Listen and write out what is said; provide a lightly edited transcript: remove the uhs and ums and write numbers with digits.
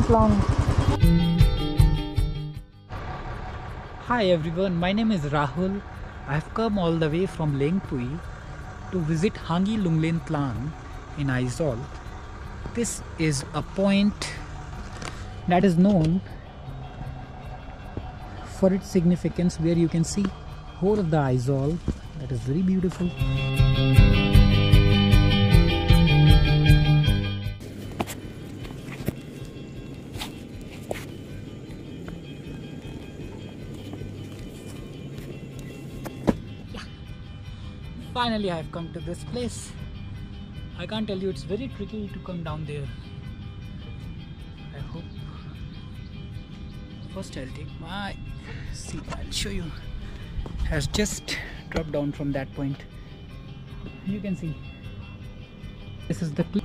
tlang. Hi everyone, my name is Rahul. I have come all the way from Zuangtui to visit Hangi Lunglen tlang in Aizawl. This is a point that is known for its significance, where you can see whole of the Aizawl. That is very beautiful. Finally I have come to this place. I can't tell you, it's very tricky to come down there. I hope. First I'll take my seat. I'll show you. Has just dropped down from that point. You can see this is the cliff.